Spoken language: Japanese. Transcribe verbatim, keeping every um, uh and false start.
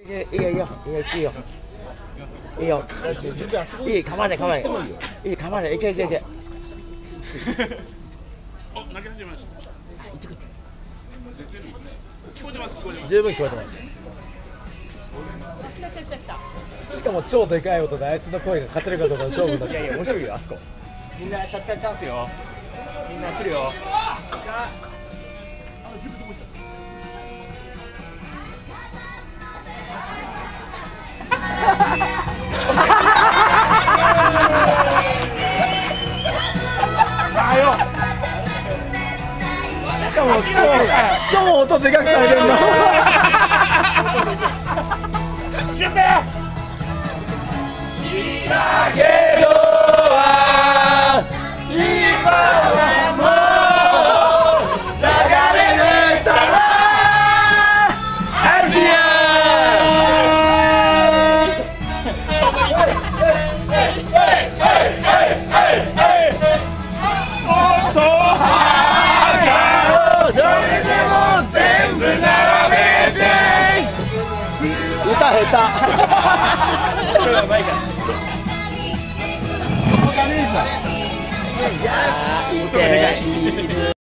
いいよいいよいいよいいよいいよいい構わない構わないいい構わないいけいけいけお投げ始めました。聞こえてます聞こえてます。 十分聞こえてます。しかも超でかい音であいつの声が勝てるかどうかの勝負だ。いやいや面白いよあそこ。みんなシャッターチャンスよ。みんな来るよ。しかも超超音でかくされてるの。シュッペだけどは今はもう流れるたらアジア。歌下手。これはうまいから。いやー、いいね。